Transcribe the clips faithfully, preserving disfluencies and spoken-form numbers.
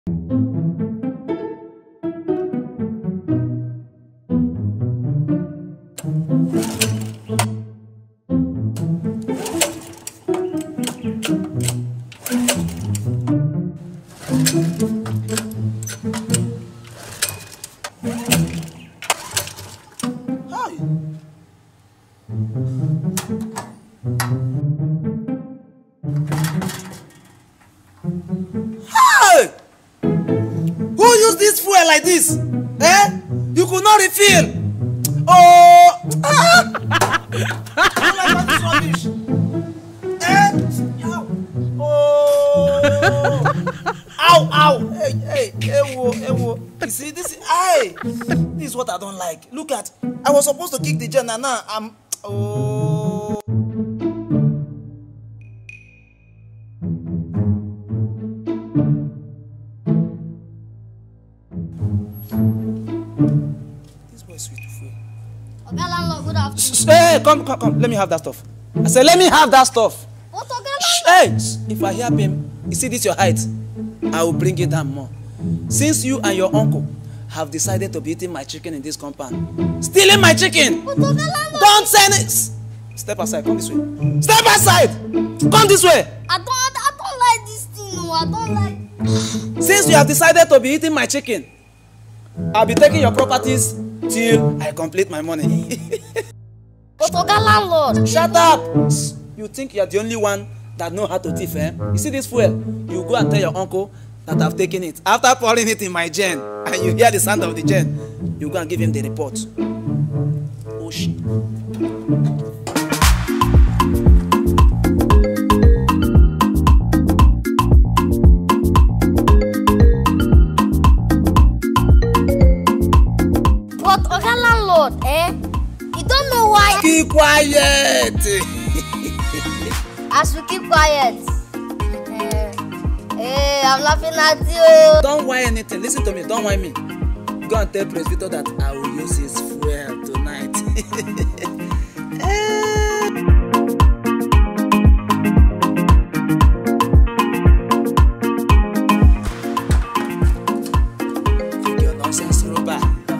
Hey! Who used this fuel like this? Eh? You could not refill. Oh! Ah! I don't like this rubbish. Eh? Ow! Oh! Ow! Ow! Hey! Hey! Hey! Whoa! Hey! Whoa! You see this? Hey! This is what I don't like. Look at. I was supposed to kick the gen and now I'm. Oh! This boy is sweet to fool. Oga landlord, good afternoon. Hey, come, come, come. Let me have that stuff. I said, let me have that stuff. What Oga landlord? Hey, if I hear him, you see this your height, I will bring it down more. Since you and your uncle have decided to be eating my chicken in this compound, stealing my chicken. What Oga landlord? Don't send it. Step aside. Come this way. Step aside. Come this way. I don't, I don't like this thing. No, I don't like. Since you have decided to be eating my chicken, I'll be taking your properties till I complete my money. But Oga landlord. Shut up! You think you're the only one that know how to thief, eh? You see this fuel? You go and tell your uncle that I've taken it. After pouring it in my gen, and you hear the sound of the gen, you go and give him the report. Oh shit. But Oga landlord, eh? You don't know why. Keep quiet! As we keep quiet. Eh, eh, I'm laughing at you. Don't whine anything. Listen to me. Don't whine me. Go and tell Prince Victor that I will use his fuel tonight. Your nonsense, Roba.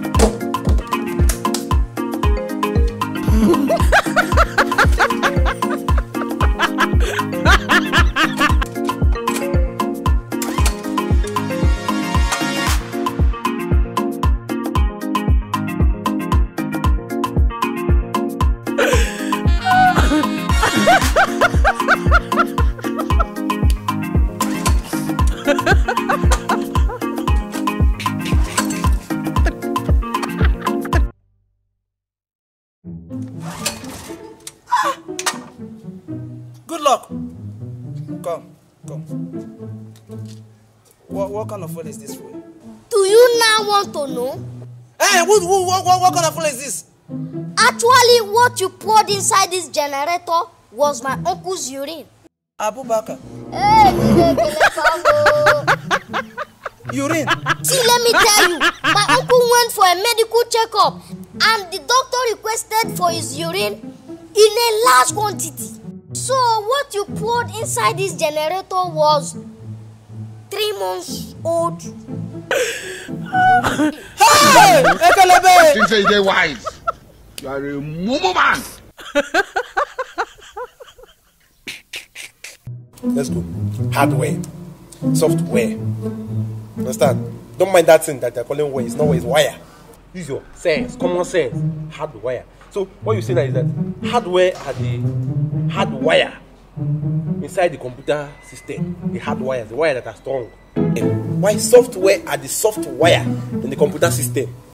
Good luck. Come, come. What, what kind of food is this food? Do you now want to know? Hey, what, what, what, what kind of food is this? Actually, what you poured inside this generator was my uncle's urine. Abubakar. Hey, Urine. see, let me tell you, my uncle went for a medical checkup and the doctor requested for his urine in a large quantity. So what you poured inside this generator was three months old. Hey! Ekelebe! Since you are wise, you are a mumu man. Let's go. Hardware, software. Understand? Don't mind that thing that they're calling wire. It's not wire, it's wire. Use your sense, common sense. Hardware. So what you say now is that hardware are the hardwire inside the computer system. The hardwire, the wire that are strong. And why software are the software in the computer system?